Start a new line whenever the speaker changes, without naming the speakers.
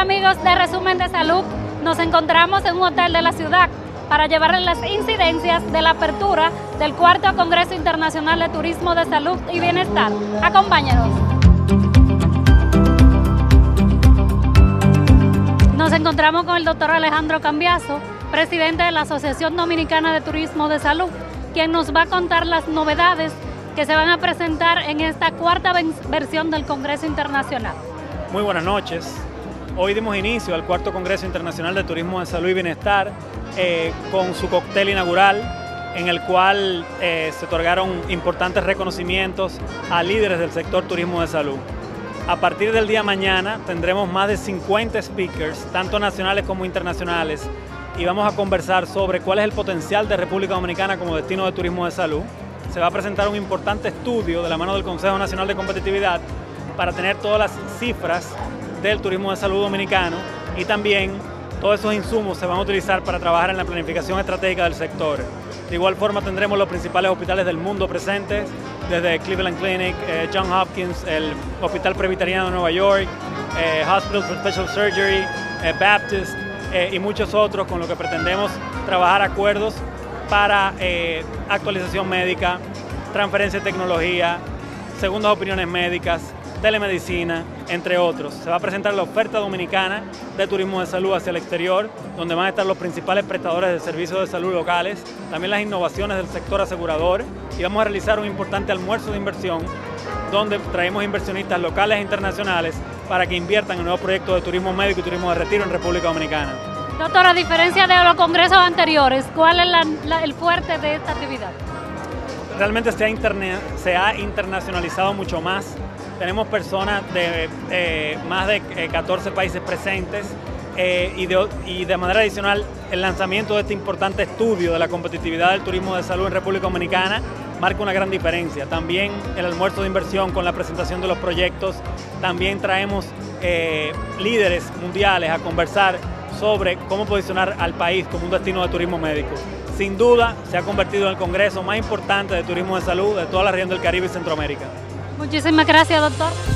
amigos de Resumen de Salud, nos encontramos en un hotel de la ciudad para llevarles las incidencias de la apertura del cuarto Congreso Internacional de Turismo de Salud y Bienestar. Acompáñanos. Nos encontramos con el doctor Alejandro Cambiaso, presidente de la Asociación Dominicana de Turismo de Salud, quien nos va a contar las novedades que se van a presentar en esta cuarta versión del Congreso Internacional.
Muy buenas noches. Hoy dimos inicio al cuarto Congreso Internacional de Turismo de Salud y Bienestar con su cóctel inaugural, en el cual se otorgaron importantes reconocimientos a líderes del sector turismo de salud. A partir del día mañana tendremos más de 50 speakers, tanto nacionales como internacionales, y vamos a conversar sobre cuál es el potencial de República Dominicana como destino de turismo de salud. Se va a presentar un importante estudio de la mano del Consejo Nacional de Competitividad para tener todas las cifras del turismo de salud dominicano, y también todos esos insumos se van a utilizar para trabajar en la planificación estratégica del sector. De igual forma tendremos los principales hospitales del mundo presentes, desde Cleveland Clinic, Johns Hopkins, el Hospital Presbiteriano de Nueva York, Hospital for Special Surgery, Baptist y muchos otros, con los que pretendemos trabajar acuerdos para actualización médica, transferencia de tecnología, segundas opiniones médicas, telemedicina, entre otros. Se va a presentar la oferta dominicana de turismo de salud hacia el exterior, donde van a estar los principales prestadores de servicios de salud locales, también las innovaciones del sector asegurador, y vamos a realizar un importante almuerzo de inversión, donde traemos inversionistas locales e internacionales para que inviertan en nuevos proyectos de turismo médico y turismo de retiro en República Dominicana.
Doctor, a diferencia de los congresos anteriores, ¿cuál es el fuerte de esta actividad?
Realmente se ha internacionalizado mucho más. Tenemos personas de más de 14 países presentes y de manera adicional el lanzamiento de este importante estudio de la competitividad del turismo de salud en República Dominicana marca una gran diferencia. También el almuerzo de inversión con la presentación de los proyectos. También traemos líderes mundiales a conversar sobre cómo posicionar al país como un destino de turismo médico. Sin duda se ha convertido en el congreso más importante de turismo de salud de toda la región del Caribe y Centroamérica.
Muchísimas gracias, doctor.